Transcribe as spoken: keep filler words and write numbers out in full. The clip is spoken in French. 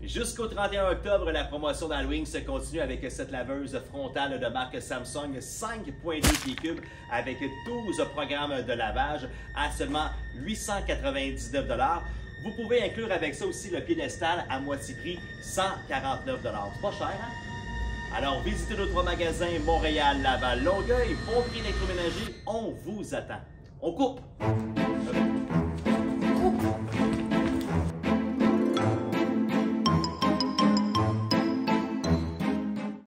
Jusqu'au trente et un octobre, la promotion d'Halloween se continue avec cette laveuse frontale de marque Samsung cinq virgule deux pieds cubes avec douze programmes de lavage à seulement huit cent quatre-vingt-dix-neuf dollars. Vous pouvez inclure avec ça aussi le piédestal à moitié prix, cent quarante-neuf dollars. C'est pas cher, hein? Alors, visitez nos trois magasins Montréal, Laval, Longueuil, Bon Prix électroménager. On vous attend. On coupe!